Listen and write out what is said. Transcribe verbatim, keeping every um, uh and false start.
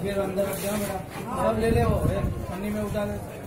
फिर अंदर रख दिया बेटा, सब ले ले वो पन्नी में उतार।